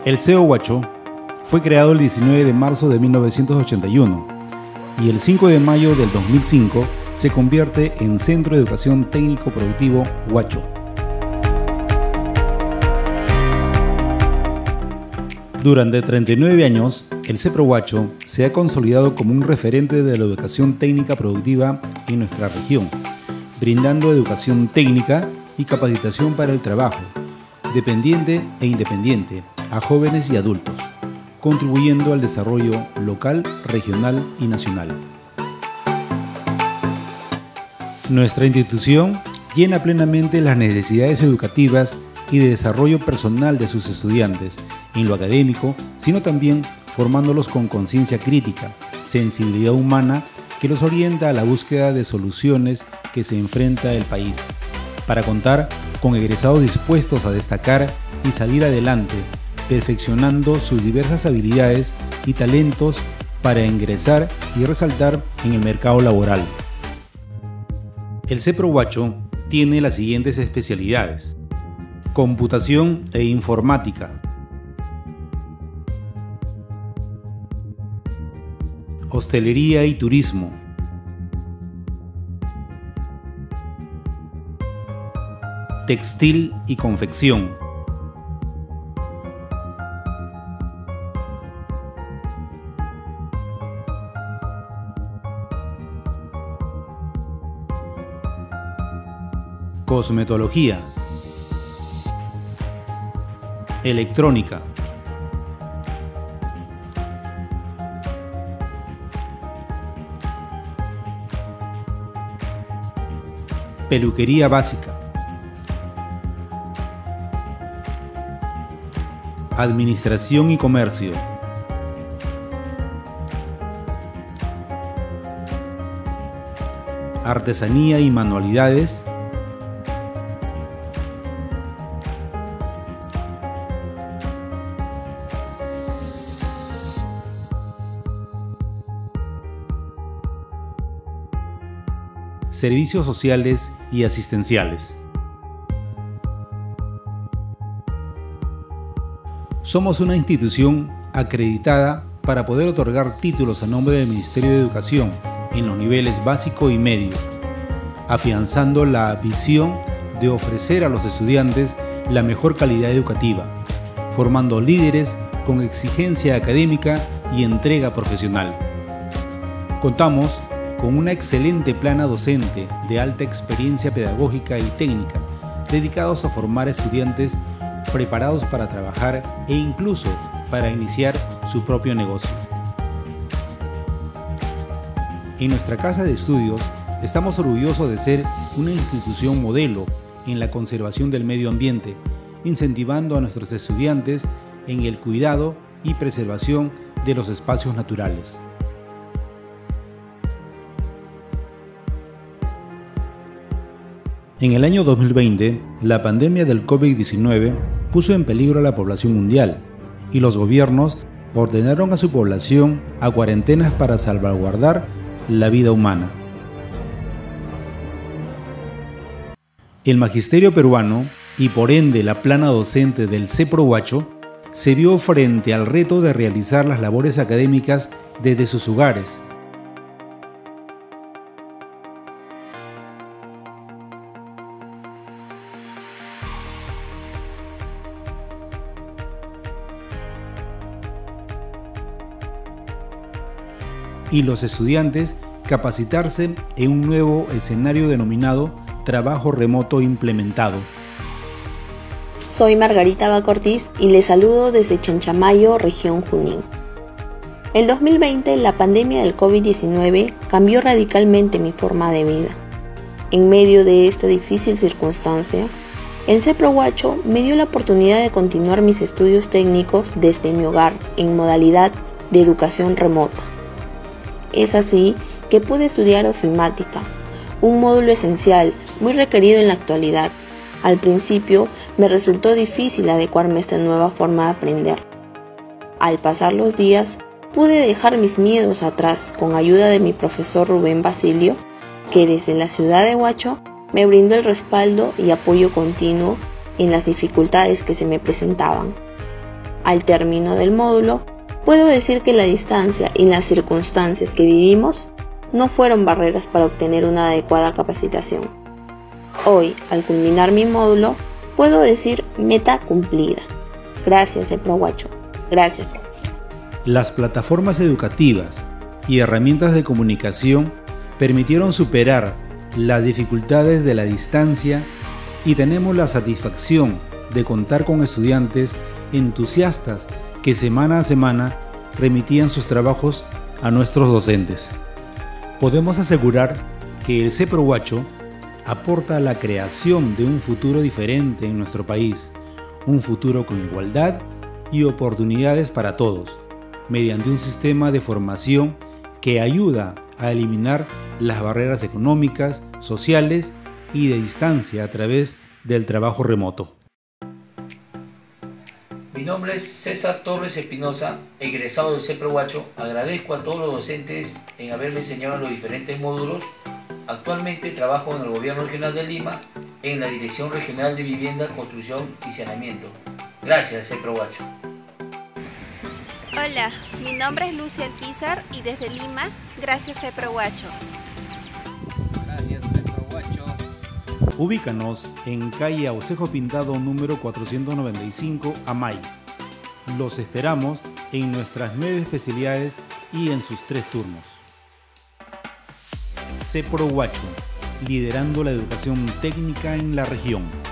El CEO Huacho fue creado el 19 de marzo de 1981 y el 5 de mayo del 2005 se convierte en Centro de Educación Técnico Productivo Huacho. Durante 39 años, el CEPRO Huacho se ha consolidado como un referente de la educación técnica productiva en nuestra región, brindando educación técnica y capacitación para el trabajo, dependiente e independiente, a jóvenes y adultos, contribuyendo al desarrollo local, regional y nacional. Nuestra institución llena plenamente las necesidades educativas y de desarrollo personal de sus estudiantes en lo académico, sino también formándolos con conciencia crítica, sensibilidad humana que los orienta a la búsqueda de soluciones que se enfrenta el país, para contar con egresados dispuestos a destacar y salir adelante, perfeccionando sus diversas habilidades y talentos para ingresar y resaltar en el mercado laboral. El CEPRO Huacho tiene las siguientes especialidades: computación e informática, hostelería y turismo, textil y confección, cosmetología, electrónica, peluquería básica, administración y comercio, artesanía y manualidades, servicios sociales y asistenciales. Somos una institución acreditada para poder otorgar títulos a nombre del Ministerio de Educación en los niveles básico y medio, afianzando la visión de ofrecer a los estudiantes la mejor calidad educativa, formando líderes con exigencia académica y entrega profesional. Contamos con una excelente plana docente de alta experiencia pedagógica y técnica, dedicados a formar estudiantes preparados para trabajar e incluso para iniciar su propio negocio. En nuestra casa de estudios estamos orgullosos de ser una institución modelo en la conservación del medio ambiente, incentivando a nuestros estudiantes en el cuidado y preservación de los espacios naturales. En el año 2020, la pandemia del COVID-19 puso en peligro a la población mundial y los gobiernos ordenaron a su población a cuarentenas para salvaguardar la vida humana. El magisterio peruano, y por ende la plana docente del CEPRO Huacho, se vio frente al reto de realizar las labores académicas desde sus hogares, y los estudiantes capacitarse en un nuevo escenario denominado trabajo remoto implementado. Soy Margarita Bacortiz y les saludo desde Chanchamayo, región Junín. El 2020, la pandemia del COVID-19 cambió radicalmente mi forma de vida. En medio de esta difícil circunstancia, el CEPRO Huacho me dio la oportunidad de continuar mis estudios técnicos desde mi hogar en modalidad de educación remota. Es así que pude estudiar ofimática, un módulo esencial muy requerido en la actualidad. Al principio me resultó difícil adecuarme a esta nueva forma de aprender. Al pasar los días, pude dejar mis miedos atrás con ayuda de mi profesor Rubén Basilio, que desde la ciudad de Huacho me brindó el respaldo y apoyo continuo en las dificultades que se me presentaban. Al término del módulo, puedo decir que la distancia y las circunstancias que vivimos no fueron barreras para obtener una adecuada capacitación. Hoy, al culminar mi módulo, puedo decir meta cumplida. Gracias, CEPROWACHO. Gracias, profesor. Las plataformas educativas y herramientas de comunicación permitieron superar las dificultades de la distancia y tenemos la satisfacción de contar con estudiantes entusiastas que semana a semana remitían sus trabajos a nuestros docentes. Podemos asegurar que el CEPROWACHO aporta a la creación de un futuro diferente en nuestro país, un futuro con igualdad y oportunidades para todos, mediante un sistema de formación que ayuda a eliminar las barreras económicas, sociales y de distancia a través del trabajo remoto. Mi nombre es César Torres Espinosa, egresado del CEPROWACHO. Agradezco a todos los docentes en haberme enseñado los diferentes módulos. Actualmente trabajo en el Gobierno Regional de Lima, en la Dirección Regional de Vivienda, Construcción y Saneamiento. Gracias, CEPROWACHO. Hola, mi nombre es Lucia Alquizar y desde Lima, gracias CEPROWACHO. Gracias CEPROWACHO. Ubícanos en calle Aucejo Pintado número 495, Amay. Los esperamos en nuestras 9 especialidades y en sus 3 turnos. CEPROWACHO, liderando la educación técnica en la región.